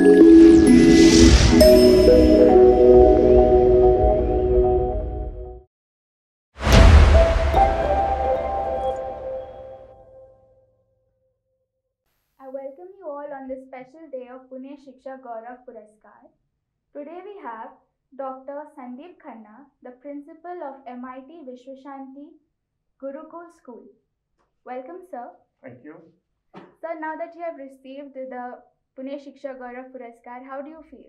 I welcome you all on this special day of Pune Shikshak Gaurav Puruskar. Today we have Dr. Sandeep Khanna, the Principal of MIT Vishwashanti Gurukul School. Welcome, sir. Thank you. Sir, now that you have received the Pune Shikshak Gaurav Puruskar, how do you feel?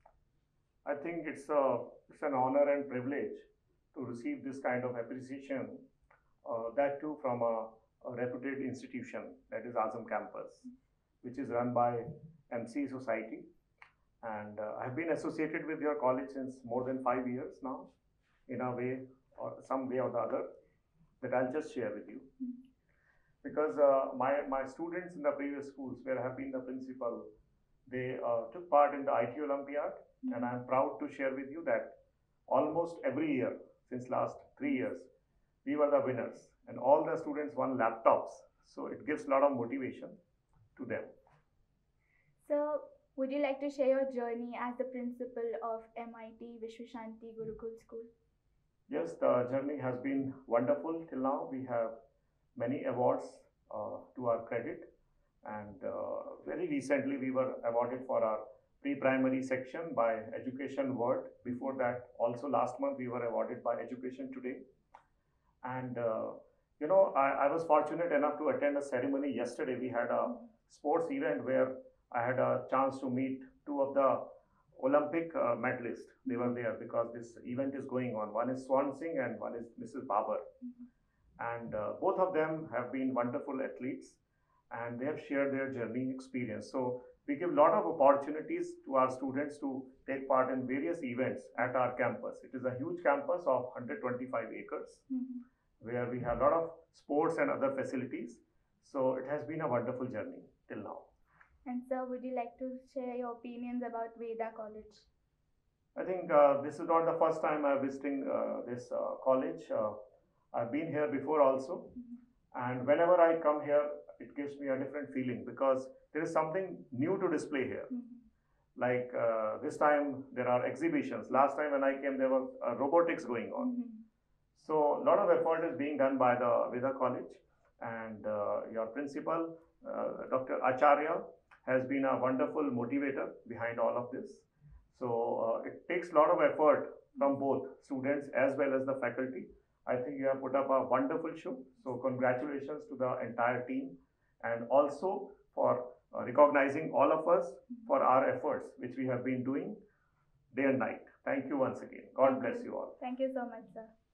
I think it's an honor and privilege to receive this kind of appreciation, that too from a reputed institution, that is Azam Campus, which is run by MC Society. And I've been associated with your college since more than 5 years now, in a way or some way or the other, that I'll just share with you. Because my students in the previous schools where I have been the principal, they took part in the IT Olympiad, and I'm proud to share with you that almost every year since last 3 years, we were the winners, and all the students won laptops. So it gives a lot of motivation to them. So, would you like to share your journey as the principal of MIT Vishwashanti Gurukul School? Yes, the journey has been wonderful till now. We have many awards to our credit, and very recently we were awarded for our pre-primary section by Education World. Before that, also last month we were awarded by Education Today. And I was fortunate enough to attend a ceremony yesterday. We had a sports event where I had a chance to meet two of the Olympic medalists. They were there because this event is going on. One is Swan Singh and one is Mrs. Babar. And both of them have been wonderful athletes, and they have shared their journey experience. So we give a lot of opportunities to our students to take part in various events at our campus. It is a huge campus of 125 acres, where we have a lot of sports and other facilities. So it has been a wonderful journey till now. And sir, would you like to share your opinions about VEDA College? I think this is not the first time I'm visiting this college. I've been here before also, and whenever I come here, it gives me a different feeling because there is something new to display here. Like this time there are exhibitions. Last time when I came, there was robotics going on. So a lot of effort is being done by the VEDA College, and your principal, Dr. Acharya, has been a wonderful motivator behind all of this. So it takes a lot of effort from both students as well as the faculty. I think you have put up a wonderful show. So congratulations to the entire team, and also for recognizing all of us for our efforts, which we have been doing day and night. Thank you once again. God bless you all. Thank you so much, sir.